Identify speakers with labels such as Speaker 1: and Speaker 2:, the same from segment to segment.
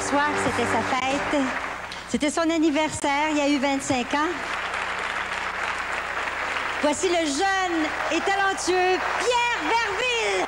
Speaker 1: soir, c'était sa fête. C'était son anniversaire, il y a eu 25 ans. Voici le jeune et talentueux Pierre Verville.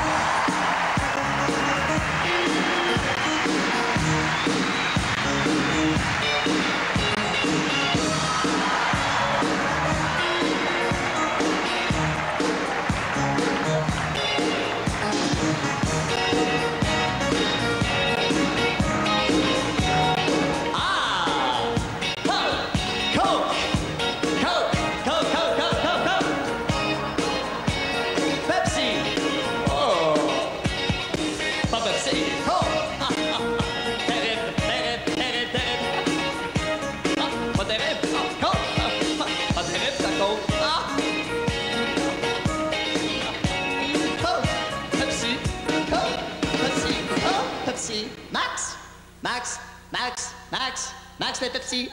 Speaker 2: Max le Pepsi.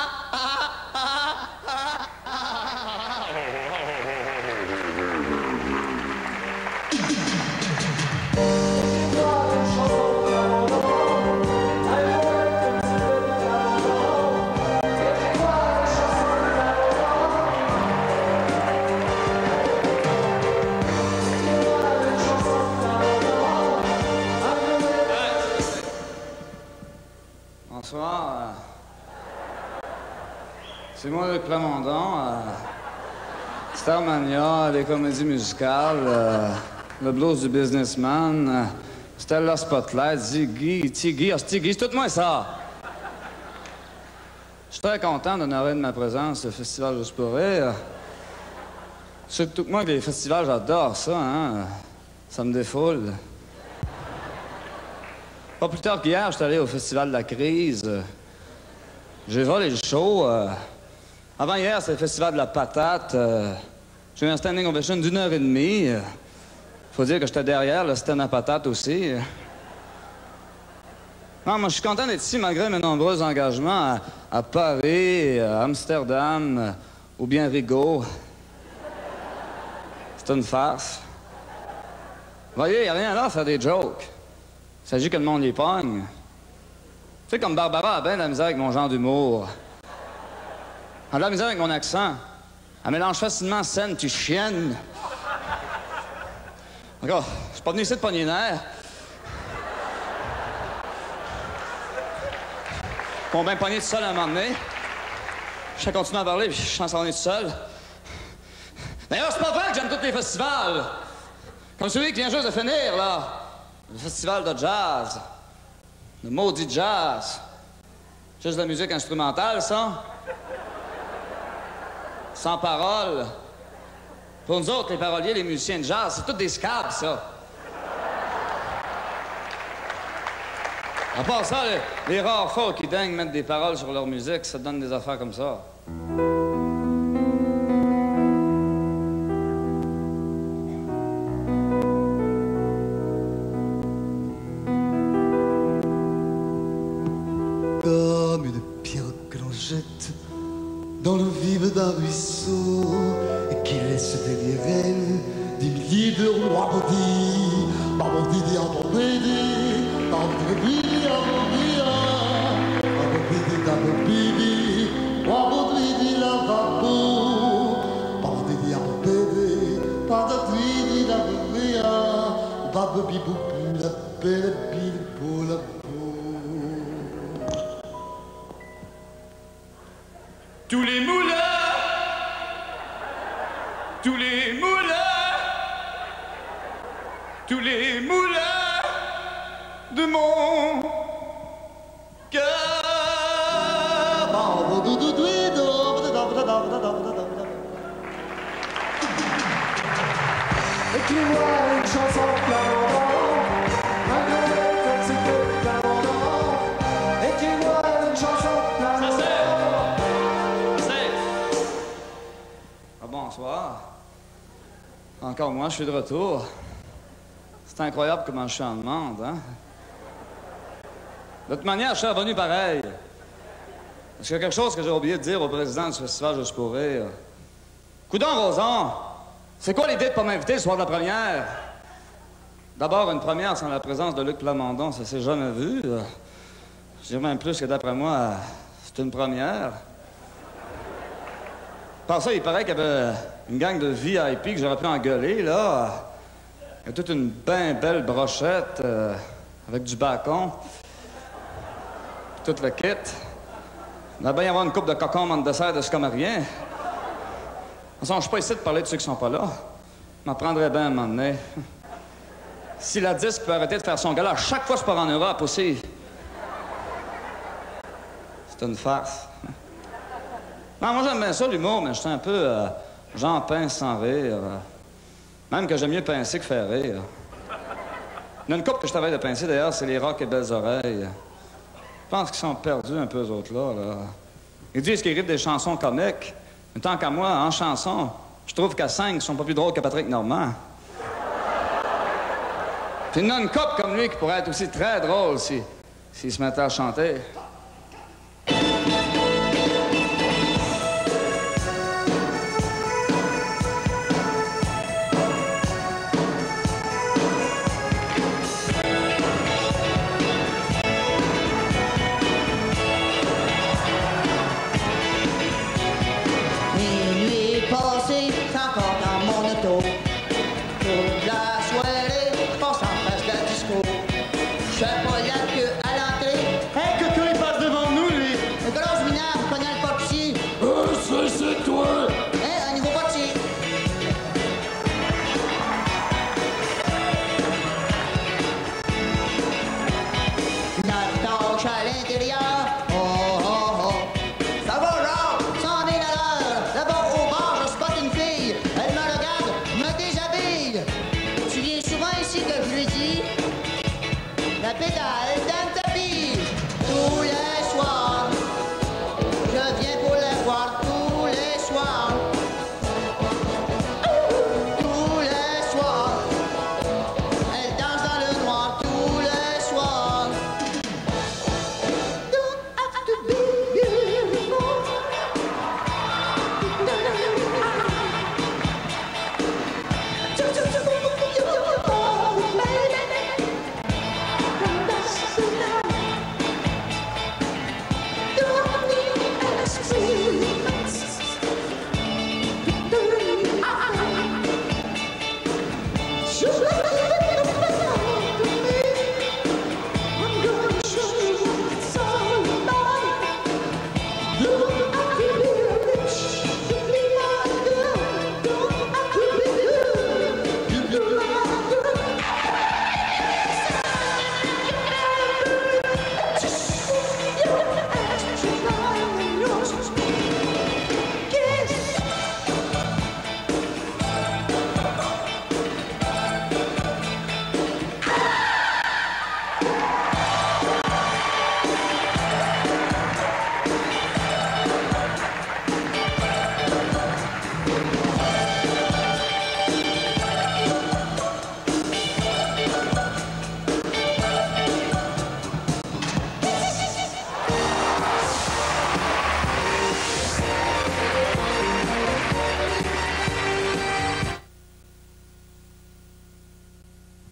Speaker 3: Bonsoir. C'est moi, Luc Plamondon. Starmania, les comédies musicales, le blues du businessman, Stella Spotlight, Ziggy, Tiggy, Stiggy, c'est tout moi ça. Je suis très content d'honorer de ma présence le Festival Juste pour rire. Surtout que moi, les festivals, j'adore ça, hein. Ça me défoule. Pas plus tard qu'hier, je suis allé au Festival de la Crise. J'ai volé le show. Avant hier, c'est le Festival de la Patate. J'ai eu un standing ovation d'1h30. Faut dire que j'étais derrière le stand à patate aussi. Non, moi, je suis content d'être ici malgré mes nombreux engagements à Paris, à Amsterdam ou bien Rigaud. C'est une farce. Voyez, il n'y a rien là à faire des jokes. Il s'agit que le monde les pogne. Tu sais, comme Barbara a bien de la misère avec mon genre d'humour. Elle a de la misère avec mon accent. Elle mélange facilement scène, tu chiennes. Encore, je suis pas venu ici de pogner les nerfs. Bon, ben pogner tout seul à un moment donné. Je continue à parler, puis je suis en tout seul. D'ailleurs, c'est pas vrai que j'aime tous les festivals. Comme celui qui vient juste de finir, là. Le festival de jazz. Le maudit jazz. Juste de la musique instrumentale, ça. Sans paroles. Pour nous autres, les paroliers, les musiciens de jazz, c'est tous des scabs, ça. À part ça, les rares fois qui daignent mettre des paroles sur leur musique, ça donne des affaires comme ça.
Speaker 4: Comme une pierre que l'on jette dans le vide d'un ruisseau et qui laisse derrière elle des milliers de rois bandits. Babandidi, abandidi, abandidi, abandidi, abandidi, abandidi, lavabo. Babandidi, abandidi, abandidi, abandidi, babandidi, la belle bille pour la
Speaker 5: tous les moulins, tous les moulins, tous les moulins de mon cœur.
Speaker 4: Écris-moi une chanson
Speaker 3: Bonsoir. Encore moi, je suis de retour. C'est incroyable comment je suis en demande, hein? De toute manière, je suis revenu pareil. Parce qu'il y a quelque chose que j'ai oublié de dire au président du Festival Juste pour rire. Coudon, Roson, c'est quoi l'idée de pas m'inviter le soir de la première? D'abord, une première sans la présence de Luc Plamondon, ça s'est jamais vu. Je dirais même plus que d'après moi, c'est une première. Par ça, il paraît qu'il y avait une gang de VIP que j'aurais pu engueuler, là. Il y a toute une ben belle brochette avec du bacon. Tout le kit. Il va bien y avoir une coupe de cocon en dessert de ce comme rien. De toute façon, je suis pas ici de parler de ceux qui sont pas là. Je m'en prendrais bien à un moment donné. Si la disque peut arrêter de faire son gala chaque fois que je pars en Europe aussi. C'est une farce. Non, moi, j'aime bien ça, l'humour, mais je suis un peu genre pince sans rire. Même que j'aime mieux pincer que faire rire. Il y a une couple que je travaille de pincer, d'ailleurs, c'est les Rocs et Belles Oreilles. Je pense qu'ils sont perdus un peu, eux autres-là. Là. Ils disent qu'ils écrivent des chansons comiques. Mais tant qu'à moi, en chanson, je trouve qu'à 5, ils sont pas plus drôles que Patrick Normand. Puis il y en a une couple comme lui qui pourrait être aussi très drôle s'il se mettait à chanter.